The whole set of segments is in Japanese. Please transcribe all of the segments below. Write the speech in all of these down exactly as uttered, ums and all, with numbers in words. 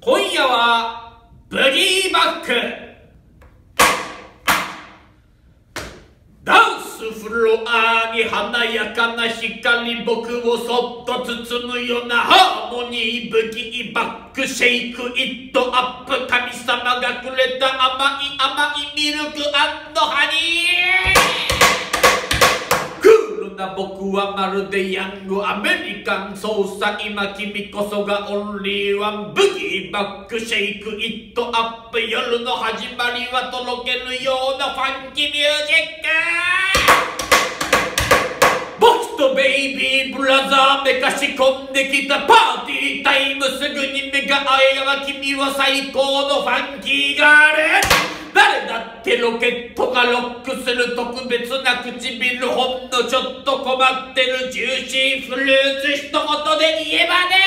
今夜はブギーバック。ダンスフロアに華やかな光、僕をそっと包むようなハーモニー。ブギーバックシェイクイットアップ、神様がくれた甘い甘いミルク&ハニー。僕はまるでヤングアメリカン捜査、今君こそがオンリーワン。ブギーバックシェイクイットアップ、夜の始まりはとろけるようなファンキーミュージック。僕とベイビーブラザーめかし込んできたパーティータイム、すぐに目が合えば君は最高のファンキーガール。誰だってロケットがロックする特別な唇、ほんのちょっと困ってるジューシーフルーツ、一言で言えばね。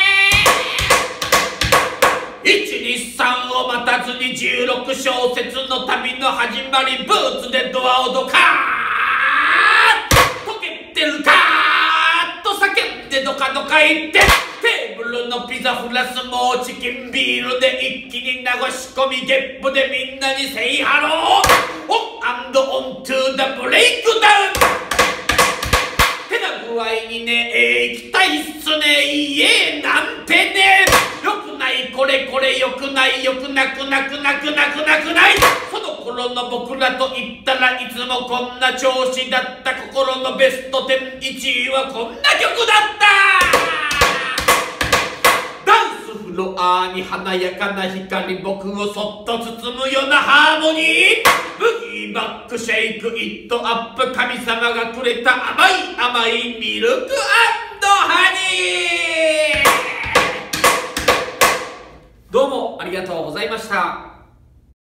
いちにさんを待たずにじゅうろく小節の旅の始まり、ブーツでドアをドカーッ溶けてるかーっと叫んでドカドカ言って、テーブルのピザフラスもチキンビールで一気に流し込み、ゲップでみんなにセイハロー、オンアンドオントゥーダブレイクダウン。てな具合にね、えー、行きたいっすね、いえなんてね。よくないこれこれよくないよくなくなくなくなくなくない。その頃の僕らと言ったらいつもこんな調子だった。心のベストテンいちいはこんな曲だった。フロアに華やかな光、僕をそっと包むようなハーモニー。ブギーバックシェイクイットアップ、神様がくれた甘い甘いミルク&ハニー。どうもありがとうございました。